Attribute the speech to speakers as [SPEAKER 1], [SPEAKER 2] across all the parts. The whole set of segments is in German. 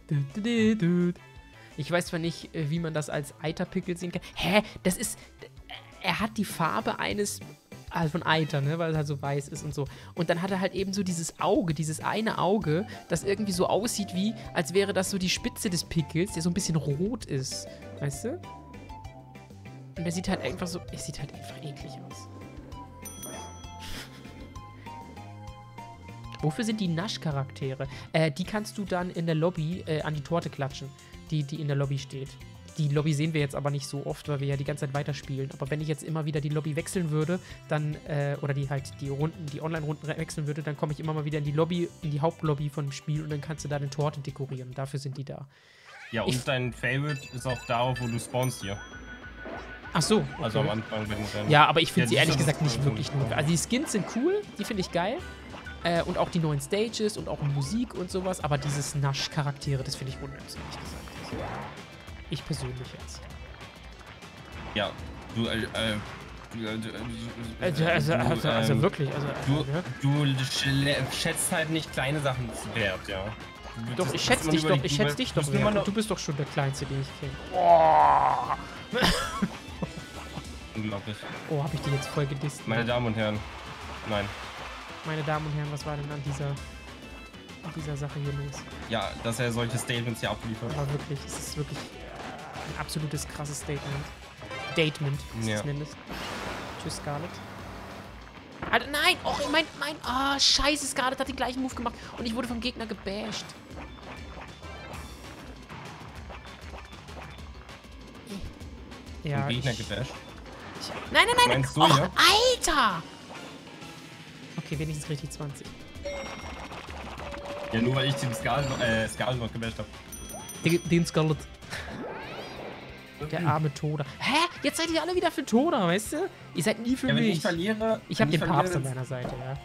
[SPEAKER 1] Ich weiß zwar nicht, wie man das als Eiterpickel sehen kann. Hä? Das ist... Er hat die Farbe eines... Also von Eiter, ne? Weil es halt so weiß ist und so. Und dann hat er halt eben so dieses Auge, dieses eine Auge, das irgendwie so aussieht wie, als wäre das so die Spitze des Pickels, der so ein bisschen rot ist. Weißt du? Und der sieht halt einfach so... Er sieht halt einfach eklig aus. Wofür sind die Nasch-Charaktere? Die kannst du dann in der Lobby an die Torte klatschen, die in der Lobby steht. Die Lobby sehen wir jetzt aber nicht so oft, weil wir ja die ganze Zeit weiterspielen. Aber wenn ich jetzt immer wieder die Lobby wechseln würde, dann, oder die Online-Runden wechseln würde, dann komme ich immer mal wieder in die Lobby, in die Hauptlobby von dem Spiel und dann kannst du da eine Torte dekorieren. Dafür sind die da.
[SPEAKER 2] Ja, und dein Favorite ist auch da, wo du spawnst hier.
[SPEAKER 1] Ach so. Okay.
[SPEAKER 2] Also am Anfang, wenn du dann...
[SPEAKER 1] Ja, aber ich finde sie ehrlich gesagt nicht wirklich nur. Also die Skins sind cool, die finde ich geil. Und auch die neuen Stages und auch Musik und sowas. Aber dieses Nasch-Charaktere, das finde ich unnütz, ehrlich gesagt. Ich persönlich jetzt.
[SPEAKER 2] Ja, du,
[SPEAKER 1] also wirklich,
[SPEAKER 2] du schätzt halt nicht kleine Sachen wert, ja.
[SPEAKER 1] Doch, ich schätze dich doch wert. Du bist doch schon der Kleinste, den ich kenne. Oh.
[SPEAKER 2] Unglaublich.
[SPEAKER 1] Oh, habe ich die jetzt voll gedisst.
[SPEAKER 2] Meine Damen und Herren, nein.
[SPEAKER 1] Meine Damen und Herren, was war denn an dieser Sache hier los?
[SPEAKER 2] Ja, dass er solche Statements hier abliefert.
[SPEAKER 1] Aber wirklich, es ist wirklich ein absolutes krasses Statement. Datement, wie du es nennst. Tschüss, Scarlet. Alter, nein! Och, scheiße, Scarlet hat den gleichen Move gemacht und ich wurde vom Gegner gebasht. Ja,
[SPEAKER 2] vom Gegner gebasht?
[SPEAKER 1] Nein!
[SPEAKER 2] Meinst du,
[SPEAKER 1] Och,
[SPEAKER 2] ja?
[SPEAKER 1] Alter! Okay, wenigstens richtig 20.
[SPEAKER 2] Ja, nur weil ich den Scarlet noch gebasht habe.
[SPEAKER 1] Den Scarlet. Der arme Toda. Hä? Jetzt seid ihr alle wieder für Toda, weißt du? Ihr seid nie für mich.
[SPEAKER 2] Wenn ich verliere...
[SPEAKER 1] Ich hab den Papst an meiner Seite, ja.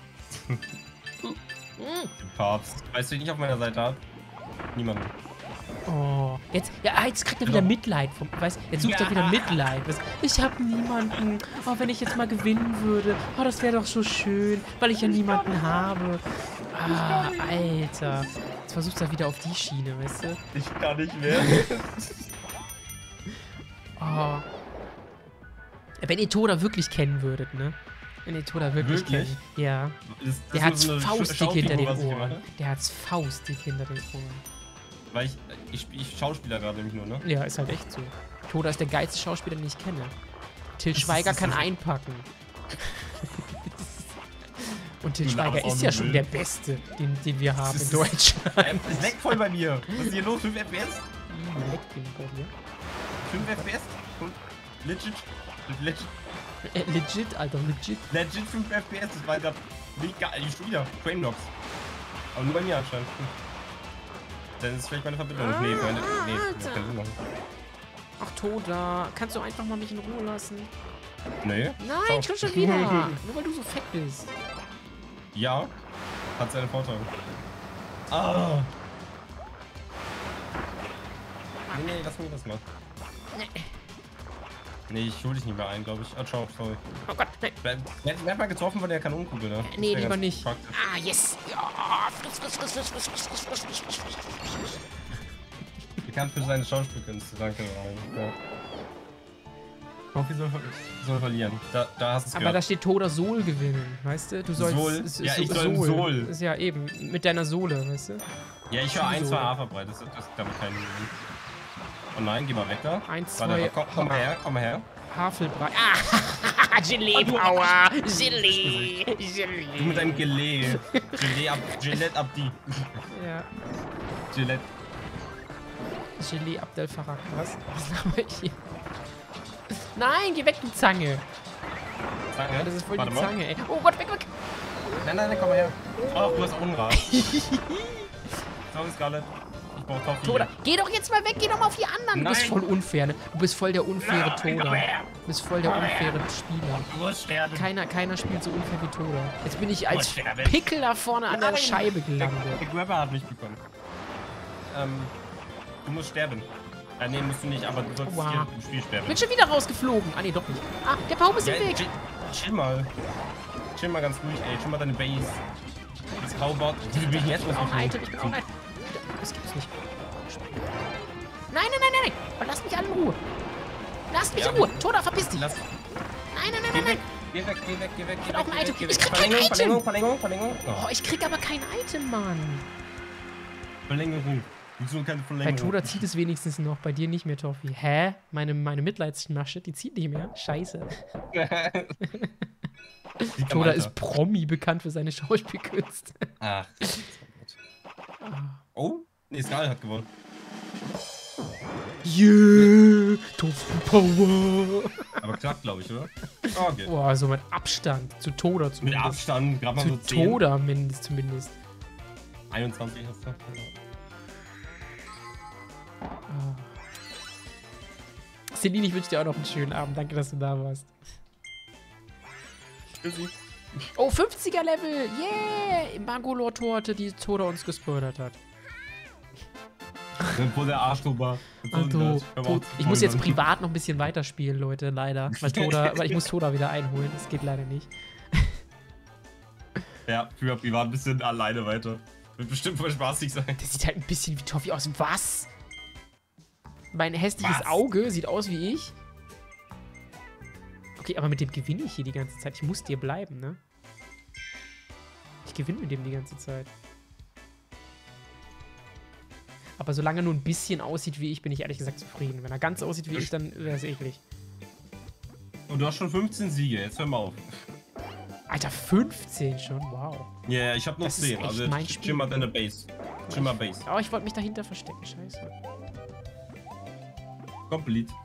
[SPEAKER 2] Den Papst. Weißt du, wen ich auf meiner Seite habe? Niemanden.
[SPEAKER 1] Oh. Jetzt kriegt er wieder Mitleid. Jetzt sucht er wieder Mitleid. Ich hab niemanden. Oh, wenn ich jetzt mal gewinnen würde. Oh, das wäre doch so schön. Weil ich ja niemanden habe. Ah, Alter. Jetzt versucht er wieder auf die Schiene, weißt du?
[SPEAKER 2] Ich kann nicht mehr.
[SPEAKER 1] Oh. Wenn ihr Toda wirklich kennen würdet, ne? Wenn ihr Toda wirklich kennt. Ja. Der hat's faustdick hinter den Ohren. Der hat's faustdick hinter den Ohren.
[SPEAKER 2] Weil ich Schauspieler gerade nämlich nur, ne?
[SPEAKER 1] Ja, ist halt echt so. Toda ist der geilste Schauspieler, den ich kenne. Till Schweiger kann einpacken. Und Till Schweiger ist ja schon der Beste, den wir haben in Deutschland.
[SPEAKER 2] Es leckt voll bei mir. Was ist hier los? 5 FPS?
[SPEAKER 1] Leckt den bei dir.
[SPEAKER 2] 5 FPS? Legit,
[SPEAKER 1] Alter, legit.
[SPEAKER 2] Legit 5 FPS, das war gerade mega. Schon wieder. Crane Knocks. Aber nur bei mir anscheinend. Dann ist vielleicht meine Verbindung. Nee, das kann Sinn machen.
[SPEAKER 1] Ach, Toda, kannst du einfach mal mich in Ruhe lassen?
[SPEAKER 2] Nee.
[SPEAKER 1] Nein, schon wieder. Nur weil du so fett bist.
[SPEAKER 2] Ja, hat seine Vorteile. Ah. Nee, lass mich das mal. Nee, ich hol dich nicht mehr ein, glaube ich. Ah, ciao, sorry.
[SPEAKER 1] Oh Gott, nein.
[SPEAKER 2] Werd mal getroffen von der Kanonenkugel, ne?
[SPEAKER 1] Nee, lieber nicht.
[SPEAKER 2] Praktisch.
[SPEAKER 1] Ah, yes. Ja, friss.
[SPEAKER 2] Bekannt für seine Schauspielkünste, danke. Ja. Hoffentlich soll verlieren. Da hast du es
[SPEAKER 1] aber da steht Toda Sol gewinnen, weißt du? Du sollst...
[SPEAKER 2] Sol? Ja, ich soll Sol.
[SPEAKER 1] Ist ja eben, mit deiner Sohle, weißt du?
[SPEAKER 2] Ja, ich höre 1, 2 Haferbrei, das ist damit kein... Oh nein, geh mal weg da.
[SPEAKER 1] 1, 2...
[SPEAKER 2] Warte, komm mal her.
[SPEAKER 1] Havelbrei. Ah, Gelee-Power. Gelee.
[SPEAKER 2] Du mit deinem Gelee. Gillette Abdi.
[SPEAKER 1] Ja.
[SPEAKER 2] Gillette.
[SPEAKER 1] Gelee Abdel Farag. Was habe ich hier? Nein, geh weg, du Zange.
[SPEAKER 2] Zange?
[SPEAKER 1] Ja, das ist voll die Zange, ey. Oh Gott, weg.
[SPEAKER 2] Nein, komm mal her. Ach, du hast Unrat. Sorry, Scarlet. Ich brauch Toffee.
[SPEAKER 1] Toda, geh doch jetzt mal weg, geh doch mal auf die anderen.
[SPEAKER 2] Nein.
[SPEAKER 1] Du bist voll unfair, ne? Du bist voll der unfaire Toda. Du bist voll der unfaire Spieler.
[SPEAKER 2] Du musst sterben.
[SPEAKER 1] Keiner spielt so unfair wie Toda. Jetzt bin ich als Pickel da vorne an der Scheibe gelandet.
[SPEAKER 2] Der Grabber hat mich bekommen. Du musst sterben. Nee, musst du nicht, aber du sollst hier im Spiel sterben.
[SPEAKER 1] Bin schon wieder rausgeflogen. Ah, nee, doch nicht. Ah, der Baum ist im Weg.
[SPEAKER 2] Chill mal. Chill mal ganz ruhig, ey. Chill mal deine Base. Das Baubot. Wie bin ich jetzt rausgeflogen?
[SPEAKER 1] Ich bin auch ein. Das gibt's nicht. Schauspieler. Nein, nein, nein, nein, nein. Lass mich alle in Ruhe. Lass mich in Ruhe. Toda, verpiss dich. Nein, nein, nein, nein, nein.
[SPEAKER 2] Geh weg, geh weg, geh weg.
[SPEAKER 1] Ich will auch ein Item. Ich krieg kein Item. Oh, ich krieg aber kein Item, Mann.
[SPEAKER 2] Verlängerung. Wieso keine Verlängerung?
[SPEAKER 1] Bei Toda zieht es wenigstens noch, bei dir nicht mehr, Toffi. Hä? Meine Mitleidsmasche, die zieht nicht mehr. Scheiße. Toda ist Promi, bekannt für seine Schauspielkünste.
[SPEAKER 2] Ach. Oh, nee, Skal hat gewonnen.
[SPEAKER 1] Yeah, Tofu Power.
[SPEAKER 2] Aber klappt, glaube ich, oder? Oh, okay.
[SPEAKER 1] Boah, so mit Abstand. Zu Toda
[SPEAKER 2] Mit
[SPEAKER 1] zumindest.
[SPEAKER 2] Abstand, gerade mal
[SPEAKER 1] Zu
[SPEAKER 2] so 10.
[SPEAKER 1] Toda zumindest.
[SPEAKER 2] 21 hast du.
[SPEAKER 1] Celine, ich wünsche dir auch noch einen schönen Abend. Danke, dass du da warst.
[SPEAKER 2] Tschüssi.
[SPEAKER 1] Oh, 50er Level. Yeah. Magolor-Torte, die Toda uns gespoilert hat.
[SPEAKER 2] Wo der Arschlober.
[SPEAKER 1] Ich muss jetzt privat noch ein bisschen weiterspielen, Leute, leider. Weil ich muss Toda wieder einholen. Das geht leider nicht.
[SPEAKER 2] Ja, für privat ein bisschen alleine weiter. Wird bestimmt voll spaßig sein.
[SPEAKER 1] Das sieht halt ein bisschen wie Toffi aus. Was? Mein hässliches Auge sieht aus wie ich. Okay, aber mit dem gewinne ich hier die ganze Zeit. Ich muss dir bleiben, ne? Ich gewinne mit dem die ganze Zeit. Aber solange er nur ein bisschen aussieht wie ich, bin ich ehrlich gesagt zufrieden. Wenn er ganz aussieht wie ich, dann wäre es eklig.
[SPEAKER 2] Und du hast schon 15 Siege, jetzt hör mal auf.
[SPEAKER 1] Alter, 15 schon? Wow.
[SPEAKER 2] Ja, yeah, ich hab noch
[SPEAKER 1] Das ist
[SPEAKER 2] 10.
[SPEAKER 1] echt
[SPEAKER 2] Also
[SPEAKER 1] mein
[SPEAKER 2] jetzt
[SPEAKER 1] Spiel.
[SPEAKER 2] chill mal deine Base. Chill mal Base.
[SPEAKER 1] Oh, ich wollte mich dahinter verstecken. Scheiße.
[SPEAKER 2] Complete.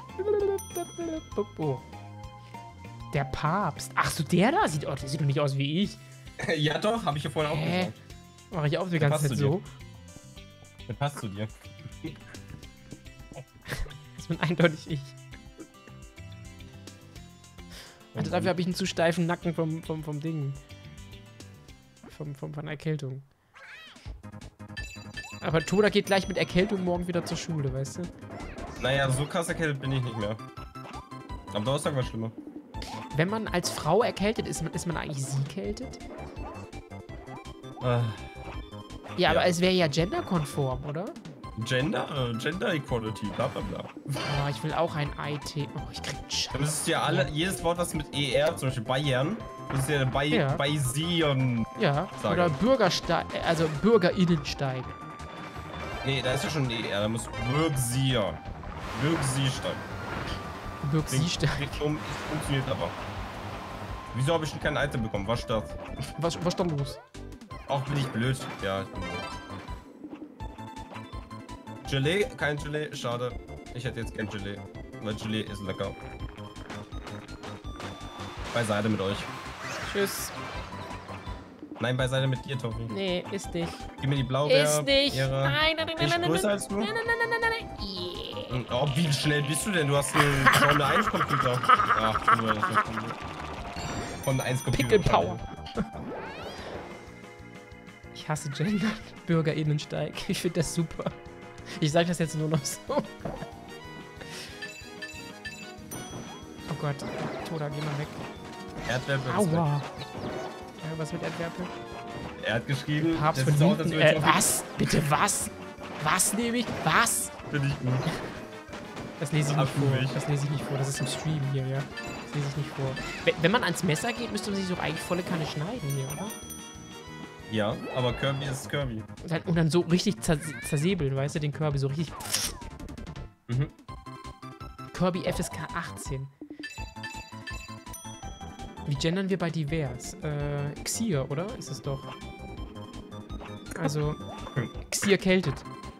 [SPEAKER 1] Oh. Der Papst. Ach so, der da? Der sieht doch nicht aus wie ich.
[SPEAKER 2] Ja doch, habe ich ja vorhin auch gesagt.
[SPEAKER 1] Mache ich auch die ganze Zeit so.
[SPEAKER 2] Der passt zu dir.
[SPEAKER 1] Das bin eindeutig ich. Also dafür habe ich einen zu steifen Nacken vom Ding. Von Erkältung. Aber Toda geht gleich mit Erkältung morgen wieder zur Schule, weißt du?
[SPEAKER 2] Naja, so krass erkältet bin ich nicht mehr. Am Donnerstag war schlimmer.
[SPEAKER 1] Wenn man als Frau erkältet ist, ist man eigentlich sie kältet? Ja, aber es wäre ja genderkonform, oder?
[SPEAKER 2] Gender Equality, bla bla bla.
[SPEAKER 1] Oh, ich will auch ein IT. Oh, ich krieg
[SPEAKER 2] Dann müsst ihr alle, jedes Wort, was mit ER, zum Beispiel Bayern, das ist ja Bayern.
[SPEAKER 1] Ja,
[SPEAKER 2] sagen.
[SPEAKER 1] oder Bürgersteig, also BürgerInnensteig.
[SPEAKER 2] Nee, da ist ja schon ein ER, da muss Bürgsier. Bürgsiersteig.
[SPEAKER 1] Bürgsiersteig.
[SPEAKER 2] Funktioniert aber. Wieso habe ich schon kein Item bekommen? Was das?
[SPEAKER 1] Was ist da los?
[SPEAKER 2] Auch bin ich blöd. Ja, ich bin blöd. Gelee? Kein Gelee? Schade. Ich hätte jetzt kein Gelee. Weil Gelee ist lecker. Beiseite mit euch.
[SPEAKER 1] Tschüss.
[SPEAKER 2] Nein, beiseite mit dir, Toffi.
[SPEAKER 1] Nee, ist nicht.
[SPEAKER 2] Gib mir die Blaubeer.
[SPEAKER 1] Ist nicht.
[SPEAKER 2] Ehre.
[SPEAKER 1] Nein, nein, nein, nein,
[SPEAKER 2] Ich
[SPEAKER 1] nein,
[SPEAKER 2] größer
[SPEAKER 1] nein,
[SPEAKER 2] als du?
[SPEAKER 1] nein, nein, nein, nein, nein, nein. Yeah.
[SPEAKER 2] Oh, wie schnell bist du denn? Du hast einen Formel 1 Computer. Ach, du hast Formel 1 Computer.
[SPEAKER 1] Pickle Power. Ich hasse Gender. BürgerInnensteig. Ich finde das super. Ich sage das jetzt nur noch so. Oh Gott. Toda, geh mal weg.
[SPEAKER 2] Erdbeerpe.
[SPEAKER 1] Aua. Ja, was mit Erdbeerpe?
[SPEAKER 2] Er hat geschrieben,
[SPEAKER 1] Papst
[SPEAKER 2] das
[SPEAKER 1] von
[SPEAKER 2] ist auch,
[SPEAKER 1] hinten.
[SPEAKER 2] dass wir
[SPEAKER 1] Was? Bitte was? Was nehme ich? Was?
[SPEAKER 2] Finde ich gut.
[SPEAKER 1] Das lese ich nicht vor.
[SPEAKER 2] Abhängig.
[SPEAKER 1] Das lese ich nicht vor. Das ist im Stream hier, ja. Das lese ich nicht vor. Wenn man ans Messer geht, müsste man sich doch eigentlich volle Kanne schneiden hier, oder?
[SPEAKER 2] Ja, aber Kirby ist Kirby.
[SPEAKER 1] Und dann so richtig zersäbeln, weißt du, den Kirby so richtig.
[SPEAKER 2] Mhm.
[SPEAKER 1] Kirby FSK 18. Wie gendern wir bei divers? Xier, oder? Ist es doch. Also, Xier kältet.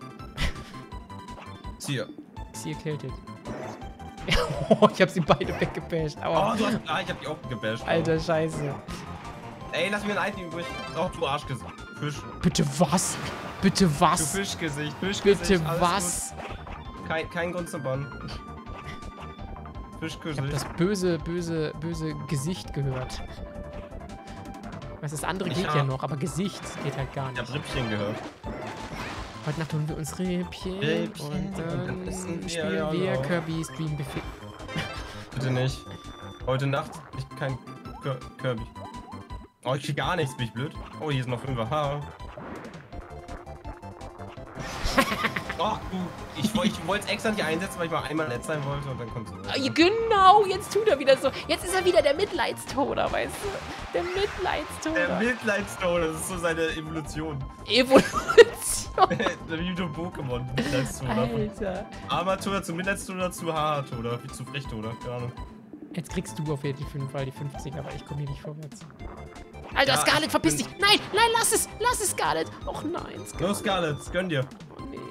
[SPEAKER 2] Xier.
[SPEAKER 1] Xier kältet. Oh, ich hab sie beide weggebasht. Aua.
[SPEAKER 2] Oh, du hast. Ah, ich hab die auch gebasht.
[SPEAKER 1] Alter, Scheiße.
[SPEAKER 2] Ey, lass mir ein Item übrig. Oh, du Arschgesicht. Fisch.
[SPEAKER 1] Bitte was? Bitte
[SPEAKER 2] Du
[SPEAKER 1] was?
[SPEAKER 2] Fischgesicht.
[SPEAKER 1] Bitte was?
[SPEAKER 2] Kein Grund zum Bann.
[SPEAKER 1] Ich hab
[SPEAKER 2] Fischgesicht.
[SPEAKER 1] das böse Gesicht gehört. Was das andere geht ja noch, aber Gesicht geht halt gar
[SPEAKER 2] Ich hab
[SPEAKER 1] nicht.
[SPEAKER 2] Rippchen gehört.
[SPEAKER 1] Heute Nacht holen wir uns Rippchen und dann
[SPEAKER 2] essen wir
[SPEAKER 1] spielen wir
[SPEAKER 2] auch.
[SPEAKER 1] Kirby Stream Buffet.
[SPEAKER 2] Bitte nicht. Heute Nacht kein Kirby. Oh, ich krieg gar nichts, bin ich blöd. Oh, hier ist noch 5er. Ha. Ach du, ich wollte es extra nicht einsetzen, weil ich mal einmal nett sein wollte und dann kommst du.
[SPEAKER 1] Genau, jetzt tut er wieder so. Jetzt ist er wieder der Mitleidstoder, weißt du? Der Mitleidstoder.
[SPEAKER 2] Der Mitleidstoder, das ist so seine Evolution.
[SPEAKER 1] Evolution.
[SPEAKER 2] Wie du Pokémon, Mitleidstoder.
[SPEAKER 1] Alter.
[SPEAKER 2] Armatoder zu Mitleidstoder zu Haartoder, wie zu Frechtoder, keine Ahnung.
[SPEAKER 1] Jetzt kriegst du auf jeden Fall die 50, aber ich komme hier nicht vorwärts. Alter,
[SPEAKER 2] Ja,
[SPEAKER 1] Scarlet,
[SPEAKER 2] ich
[SPEAKER 1] verpiss
[SPEAKER 2] bin-
[SPEAKER 1] dich! Nein, nein, lass es, Scarlet! Och nein, Scarlet.
[SPEAKER 2] Los, Scarlett, gönn dir.
[SPEAKER 1] Oh nee.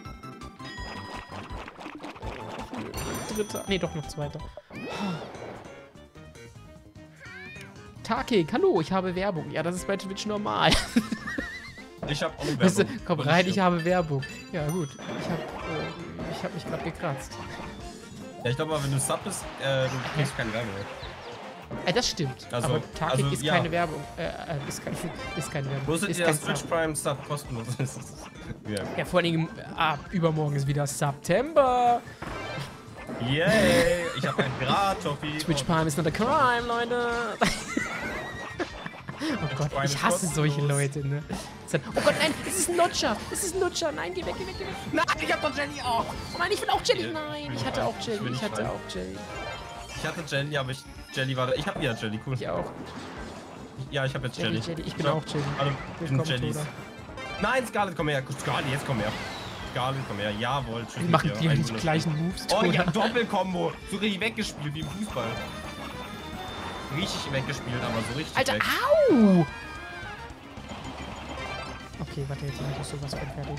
[SPEAKER 1] Dritter. Nee, doch noch zweiter. Takik, hallo, ich habe Werbung. Ja, das ist bei Twitch normal.
[SPEAKER 2] Ich hab auch
[SPEAKER 1] Weißt du,
[SPEAKER 2] Werbung.
[SPEAKER 1] komm
[SPEAKER 2] Und
[SPEAKER 1] rein, ich habe Werbung. Ja, gut. Ich hab mich gerade gekratzt.
[SPEAKER 2] Ja, ich glaube aber, wenn du Sub bist, du kriegst keine Werbung mehr.
[SPEAKER 1] Das stimmt.
[SPEAKER 2] Also-
[SPEAKER 1] aber Takik
[SPEAKER 2] also,
[SPEAKER 1] ist
[SPEAKER 2] ja.
[SPEAKER 1] keine Werbung. Ist keine Werbung.
[SPEAKER 2] Wusstet
[SPEAKER 1] Ist
[SPEAKER 2] ihr,
[SPEAKER 1] kein
[SPEAKER 2] dass Twitch
[SPEAKER 1] Sub.
[SPEAKER 2] Prime Sub kostenlos ist? Ja.
[SPEAKER 1] Ja, vor allen Dingen, übermorgen ist wieder September.
[SPEAKER 2] Yay! Ich habe einen Grad, Toffee.
[SPEAKER 1] Twitch Prime is not a crime, Leute. Oh Gott,
[SPEAKER 2] Prime
[SPEAKER 1] ich
[SPEAKER 2] ist
[SPEAKER 1] hasse solche
[SPEAKER 2] kostenlos.
[SPEAKER 1] Leute, ne? Oh Gott, nein, es ist ein Nutcher. Es ist ein Nutcher. Nein, geh weg, geh weg, geh weg.
[SPEAKER 2] Nein, ich hab doch Jelly auch!
[SPEAKER 1] Oh nein, ich will auch Jelly.
[SPEAKER 2] Ich
[SPEAKER 1] Nein,
[SPEAKER 2] will
[SPEAKER 1] ich hatte
[SPEAKER 2] nicht
[SPEAKER 1] auch
[SPEAKER 2] rein. Ich
[SPEAKER 1] Jelly.
[SPEAKER 2] will
[SPEAKER 1] Ich
[SPEAKER 2] nicht
[SPEAKER 1] hatte
[SPEAKER 2] rein.
[SPEAKER 1] auch Jelly.
[SPEAKER 2] Ich hatte Jelly, aber Jelly war da. Ich hab ja Jelly, cool.
[SPEAKER 1] Ich auch.
[SPEAKER 2] Ja, ich hab jetzt
[SPEAKER 1] Jelly,
[SPEAKER 2] Jelly.
[SPEAKER 1] Jelly. Ich bin
[SPEAKER 2] So,
[SPEAKER 1] auch Jelly.
[SPEAKER 2] Alle
[SPEAKER 1] Willkommen,
[SPEAKER 2] sind Jellys.
[SPEAKER 1] Toda.
[SPEAKER 2] Nein, Scarlett, komm her. Scarlett, jetzt komm her. Scarlett, komm her. Jawohl, tschüss.
[SPEAKER 1] Wir
[SPEAKER 2] mit
[SPEAKER 1] machen
[SPEAKER 2] dir.
[SPEAKER 1] die
[SPEAKER 2] 100.
[SPEAKER 1] gleichen Moves.
[SPEAKER 2] Oh ja,
[SPEAKER 1] Toda.
[SPEAKER 2] Doppelkombo. So richtig weggespielt wie im Fußball. Richtig weggespielt, aber so richtig
[SPEAKER 1] Alter,
[SPEAKER 2] weg.
[SPEAKER 1] au! Okay, warte, jetzt mach ich sowas von fertig.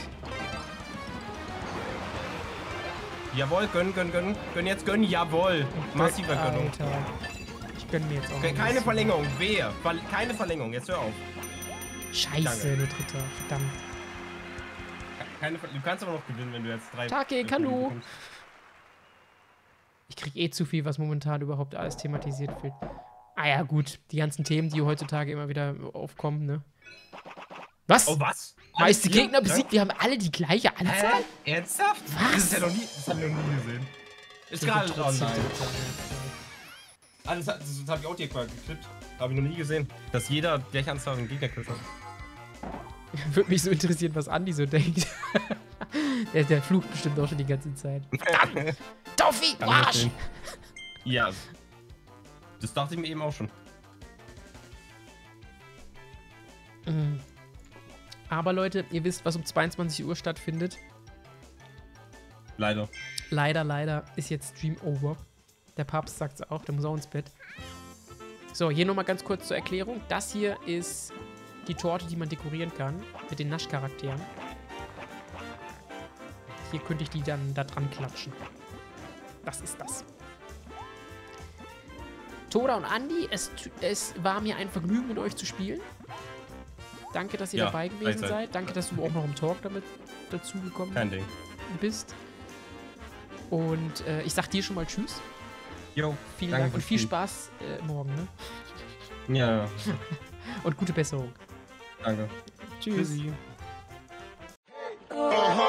[SPEAKER 2] Jawohl, gönn. Gönn jetzt, gönn, jawohl. Massiver Gönnung.
[SPEAKER 1] Alter. Ich gönn mir jetzt auch
[SPEAKER 2] Okay,
[SPEAKER 1] noch ein
[SPEAKER 2] keine
[SPEAKER 1] bisschen.
[SPEAKER 2] Verlängerung, wehe. Keine Verlängerung, jetzt hör auf.
[SPEAKER 1] Scheiße,
[SPEAKER 2] Danke.
[SPEAKER 1] nur Dritter. Verdammt.
[SPEAKER 2] Du kannst aber noch gewinnen, wenn du jetzt 3...
[SPEAKER 1] Takik, hallo. Ich krieg eh zu viel, was momentan überhaupt alles thematisiert wird. Ah ja, gut. Die ganzen Themen, die heutzutage immer wieder aufkommen, ne? Was?
[SPEAKER 2] Oh, was?
[SPEAKER 1] Meiste
[SPEAKER 2] Alles
[SPEAKER 1] Gegner
[SPEAKER 2] hier?
[SPEAKER 1] besiegt, wir haben alle die gleiche Anzahl?
[SPEAKER 2] Ernsthaft?
[SPEAKER 1] Was?
[SPEAKER 2] Das ist ja noch nie, das hab ich noch nie gesehen. Ist gerade online. Das hab ich auch dir mal geklippt. Hab ich noch nie gesehen. Dass jeder gleich Anzahl an Gegner kriegt.
[SPEAKER 1] Würde mich so interessieren, was Andi so denkt. der flucht bestimmt auch schon die ganze Zeit. Toffi, du
[SPEAKER 2] Kann ich
[SPEAKER 1] Arsch!
[SPEAKER 2] verstehen. Ja. Das dachte ich mir eben auch schon.
[SPEAKER 1] Mhm. Aber Leute, ihr wisst, was um 22 Uhr stattfindet.
[SPEAKER 2] Leider.
[SPEAKER 1] Leider ist jetzt Stream over. Der Papst sagt es auch, der muss auch ins Bett. So, hier nochmal ganz kurz zur Erklärung. Das hier ist die Torte, die man dekorieren kann. Mit den Naschcharakteren. Hier könnte ich die dann da dran klatschen. Das ist das. Toda und Andi, es war mir ein Vergnügen, mit euch zu spielen. Danke, dass ihr
[SPEAKER 2] Ja,
[SPEAKER 1] dabei gewesen
[SPEAKER 2] gleichzeitig.
[SPEAKER 1] seid. Danke, dass du auch noch im Talk damit dazugekommen
[SPEAKER 2] Kein Ding.
[SPEAKER 1] bist. Und ich sag dir schon mal Tschüss.
[SPEAKER 2] Jo,
[SPEAKER 1] Vielen
[SPEAKER 2] danke
[SPEAKER 1] Dank und
[SPEAKER 2] fürs
[SPEAKER 1] viel
[SPEAKER 2] Spiel.
[SPEAKER 1] Spaß morgen. Ne?
[SPEAKER 2] Ja,
[SPEAKER 1] Und gute Besserung.
[SPEAKER 2] danke.
[SPEAKER 1] Tschüss.
[SPEAKER 2] Tschüssi.
[SPEAKER 3] Uh-huh.